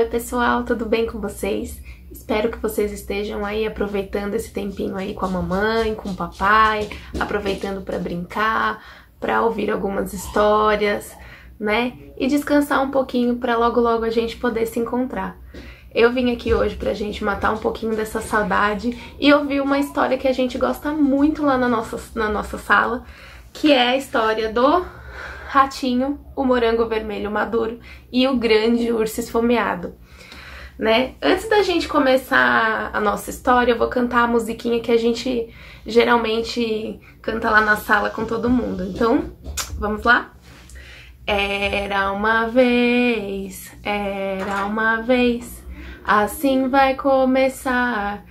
pessoal, tudo bem com vocês? Espero que vocês estejam aí aproveitando esse tempinho aí com a mamãe, com o papai, aproveitando para brincar, para ouvir algumas histórias, né? E descansar um pouquinho para logo logo a gente poder se encontrar. Eu vim aqui hoje pra gente matar um pouquinho dessa saudade e ouvir uma história que a gente gosta muito lá na nossa sala, que é a história do Ratinho, o Morango Vermelho Maduro e o Grande Urso Esfomeado, né? Antes da gente começar a nossa história, eu vou cantar a musiquinha que a gente geralmente canta lá na sala com todo mundo. Então, vamos lá? Era uma vez, assim vai começar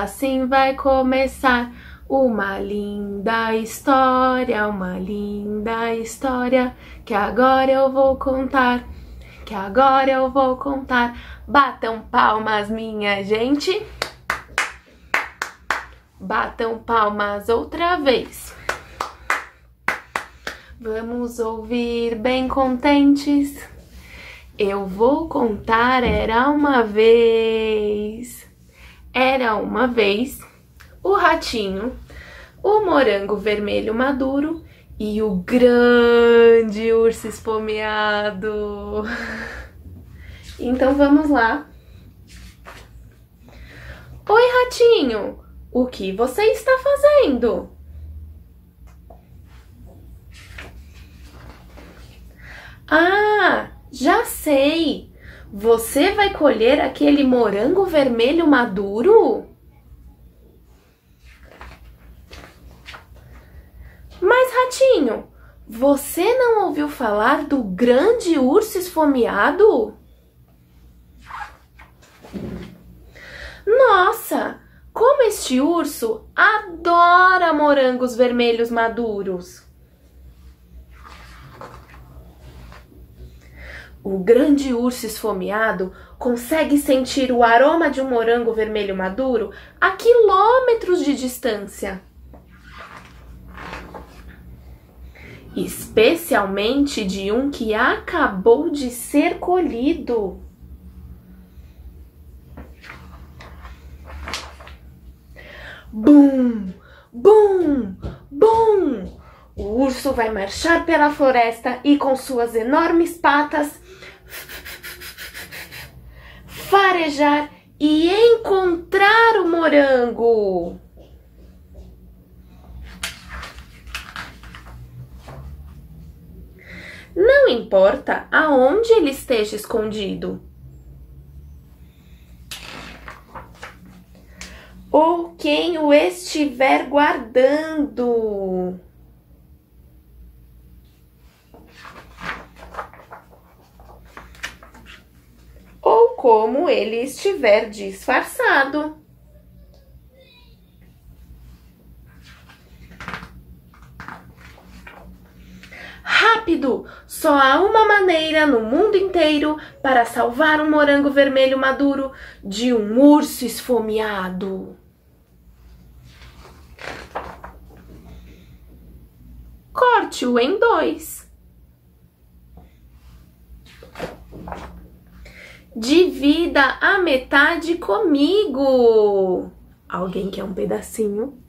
uma linda história que agora eu vou contar, Batam palmas, minha gente. Batam palmas outra vez. Vamos ouvir bem contentes. Eu vou contar, era uma vez, o Ratinho, o Morango Vermelho Maduro e o Grande Urso Esfomeado. Então vamos lá. Oi, Ratinho, o que você está fazendo? Ah, já sei! Você vai colher aquele morango vermelho maduro? Mas, Ratinho, você não ouviu falar do Grande Urso Esfomeado? Nossa, como este urso adora morangos vermelhos maduros! O Grande Urso Esfomeado consegue sentir o aroma de um morango vermelho maduro a quilômetros de distância. Especialmente de um que acabou de ser colhido. Bum, bum, bum! O urso vai marchar pela floresta e com suas enormes patas farejar e encontrar o morango. Não importa aonde ele esteja escondido. Ou quem o estiver guardando. Ou como ele estiver disfarçado. Rápido! Só há uma maneira no mundo inteiro para salvar um morango vermelho maduro de um urso esfomeado. Corte-o em dois. Divida a metade comigo. Alguém quer um pedacinho?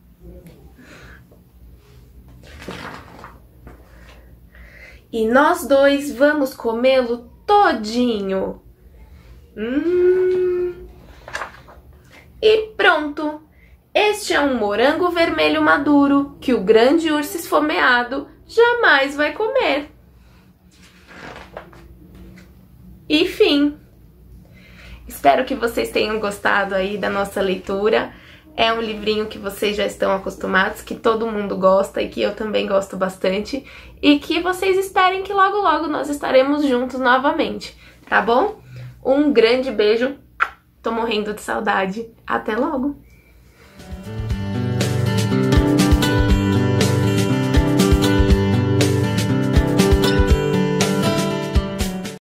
E nós dois vamos comê-lo todinho. E pronto! Este é um morango vermelho maduro que o Grande Urso Esfomeado jamais vai comer. E fim! Espero que vocês tenham gostado aí da nossa leitura. É um livrinho que vocês já estão acostumados, que todo mundo gosta e que eu também gosto bastante. E que vocês esperem que logo logo nós estaremos juntos novamente, tá bom? Um grande beijo, tô morrendo de saudade. Até logo!